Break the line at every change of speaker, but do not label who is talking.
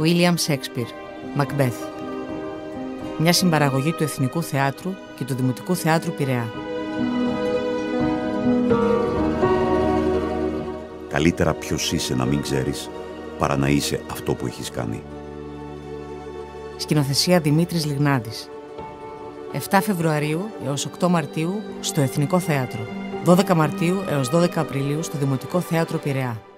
William Shakespeare, Μακμπέθ. Μια συμπαραγωγή του Εθνικού Θεάτρου και του Δημοτικού Θεάτρου Πειραιά.
Καλύτερα ποιος είσαι να μην ξέρεις, παρά να είσαι αυτό που έχεις κάνει.
Σκηνοθεσία Δημήτρης Λιγνάδης. 7 Φεβρουαρίου έως 8 Μαρτίου στο Εθνικό Θέατρο. 12 Μαρτίου έως 12 Απριλίου στο Δημοτικό Θέατρο Πειραιά.